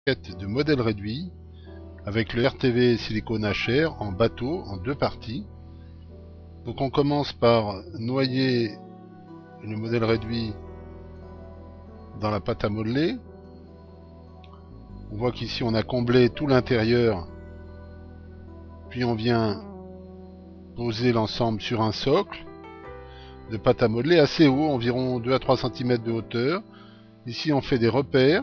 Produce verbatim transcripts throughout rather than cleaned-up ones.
de modèles réduits avec le R T V silicone H R en bateau en deux parties. Donc on commence par noyer le modèle réduit dans la pâte à modeler. On voit qu'ici on a comblé tout l'intérieur, puis on vient poser l'ensemble sur un socle de pâte à modeler assez haut, environ deux à trois centimètres de hauteur. Ici on fait des repères,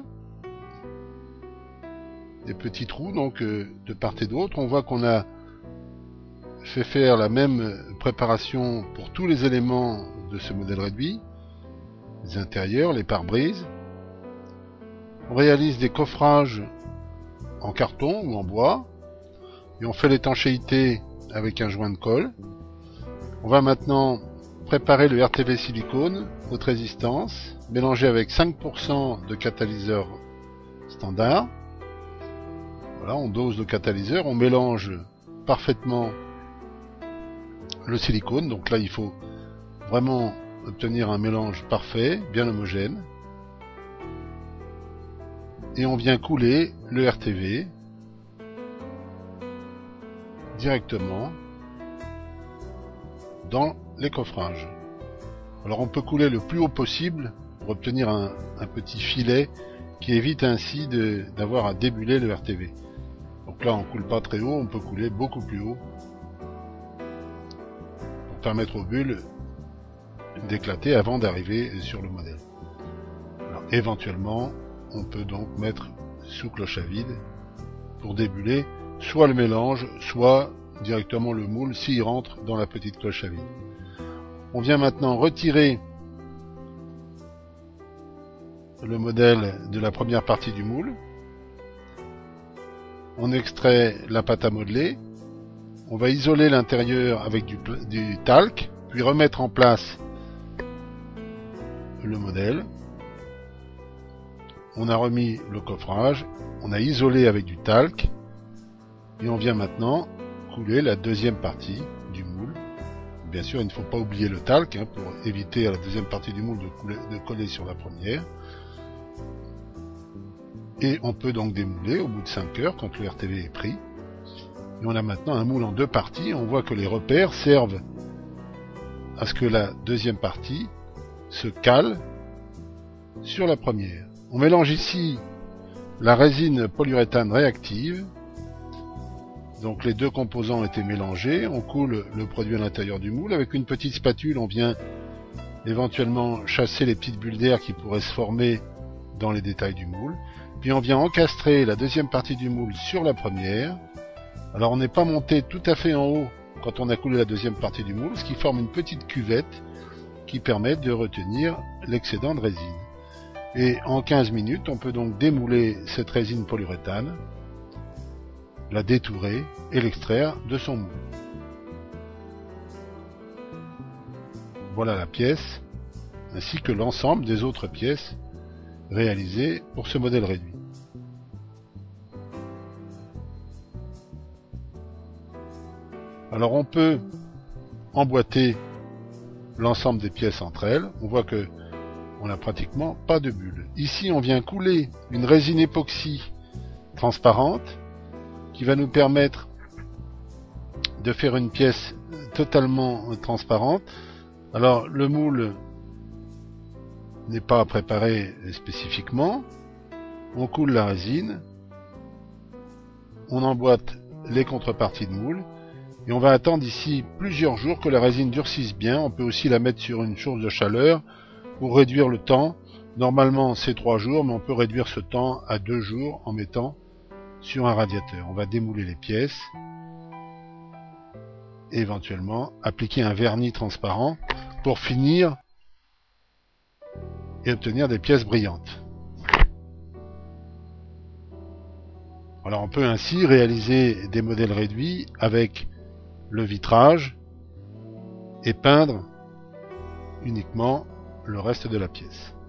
des petits trous donc euh, de part et d'autre. On voit qu'on a fait faire la même préparation pour tous les éléments de ce modèle réduit, les intérieurs, les pare-brises. On réalise des coffrages en carton ou en bois et on fait l'étanchéité avec un joint de colle. On va maintenant préparer le R T V silicone haute résistance, mélangé avec cinq pour cent de catalyseur standard. Voilà, on dose le catalyseur, on mélange parfaitement le silicone. Donc là, il faut vraiment obtenir un mélange parfait, bien homogène. Et on vient couler le R T V directement dans les coffrages. Alors on peut couler le plus haut possible pour obtenir un, un petit filet qui évite ainsi d'avoir à débuler le R T V. Donc là on coule pas très haut, on peut couler beaucoup plus haut pour permettre aux bulles d'éclater avant d'arriver sur le modèle. Alors, éventuellement on peut donc mettre sous cloche à vide pour débuler soit le mélange, soit directement le moule s'il rentre dans la petite cloche à vide. On vient maintenant retirer le modèle de la première partie du moule. On extrait la pâte à modeler. On va isoler l'intérieur avec du, du talc, puis remettre en place le modèle. On a remis le coffrage, on a isolé avec du talc, et on vient maintenant couler la deuxième partie du moule. Bien sûr, il ne faut pas oublier le talc hein, pour éviter à la deuxième partie du moule de, couler, de coller sur la première. Et on peut donc démouler au bout de cinq heures quand le R T V est pris. Et on a maintenant un moule en deux parties. On voit que les repères servent à ce que la deuxième partie se cale sur la première. On mélange ici la résine polyuréthane réactive. Donc les deux composants ont été mélangés. On coule le produit à l'intérieur du moule. Avec une petite spatule, on vient éventuellement chasser les petites bulles d'air qui pourraient se former dans les détails du moule. Puis on vient encastrer la deuxième partie du moule sur la première. Alors on n'est pas monté tout à fait en haut quand on a coulé la deuxième partie du moule, ce qui forme une petite cuvette qui permet de retenir l'excédent de résine. Et en quinze minutes, on peut donc démouler cette résine polyuréthane, la détourer et l'extraire de son moule. Voilà la pièce, ainsi que l'ensemble des autres pièces réalisées pour ce modèle réduit. Alors on peut emboîter l'ensemble des pièces entre elles. On voit que on n'a pratiquement pas de bulles. Ici, on vient couler une résine époxy transparente qui va nous permettre de faire une pièce totalement transparente. Alors, le moule n'est pas préparé spécifiquement. On coule la résine, on emboîte les contreparties de moule et on va attendre ici plusieurs jours que la résine durcisse bien. On peut aussi la mettre sur une source de chaleur pour réduire le temps. Normalement c'est trois jours, mais on peut réduire ce temps à deux jours en mettant sur un radiateur. On va démouler les pièces et éventuellement appliquer un vernis transparent pour finir et obtenir des pièces brillantes. Alors on peut ainsi réaliser des modèles réduits avec le vitrage et peindre uniquement le reste de la pièce.